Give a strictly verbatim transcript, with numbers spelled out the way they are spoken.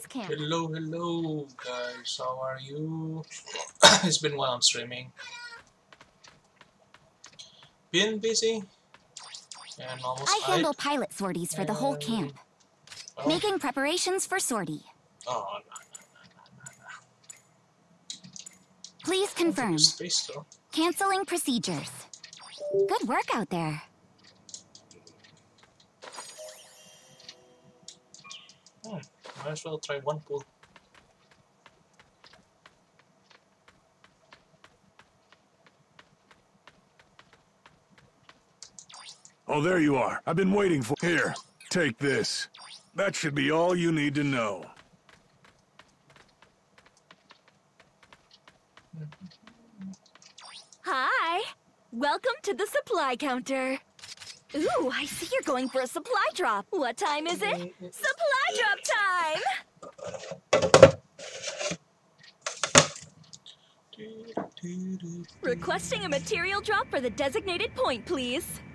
camp. Hello, hello, guys. How are you? It's been a while I'm streaming. Been busy and almost. I handle pilot sorties for the whole camp. Oh. Making preparations for sortie. Oh, no, no, no, no, no. Please confirm. Space, though. Canceling procedures. Good work out there. Hmm, might as well try one pool. Oh, there you are. I've been waiting for... Here, take this. That should be all you need to know. Hi! Welcome to the supply counter. Ooh, I see you're going for a supply drop. What time is it? Supply drop time! Requesting a material drop for the designated point, please.